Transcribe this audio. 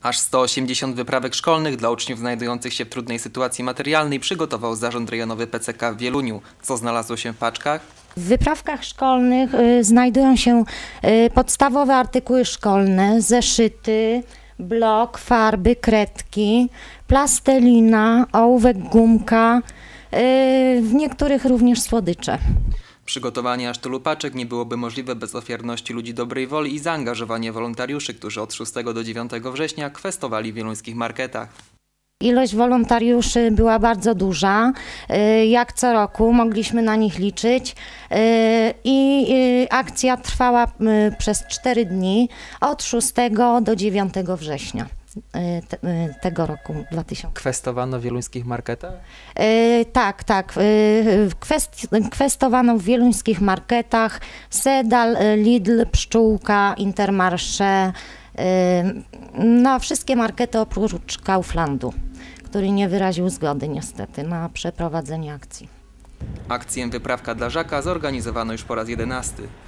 Aż 180 wyprawek szkolnych dla uczniów znajdujących się w trudnej sytuacji materialnej przygotował Zarząd Rejonowy PCK w Wieluniu. Co znalazło się w paczkach? W wyprawkach szkolnych znajdują się podstawowe artykuły szkolne, zeszyty, blok, farby, kredki, plastelina, ołówek, gumka, w niektórych również słodycze. Przygotowanie aż tylu paczek nie byłoby możliwe bez ofiarności ludzi dobrej woli i zaangażowania wolontariuszy, którzy od 6 do 9 września kwestowali w wieluńskich marketach. Ilość wolontariuszy była bardzo duża, jak co roku mogliśmy na nich liczyć i akcja trwała przez 4 dni od 6 do 9 września. Tego roku 2000. Kwestowano w wieluńskich marketach? Tak. Kwestowano w wieluńskich marketach Sedal, Lidl, Pszczółka, Intermarché, no wszystkie markety oprócz Kauflandu, który nie wyraził zgody niestety na przeprowadzenie akcji. Akcję Wyprawka dla Żaka zorganizowano już po raz 11.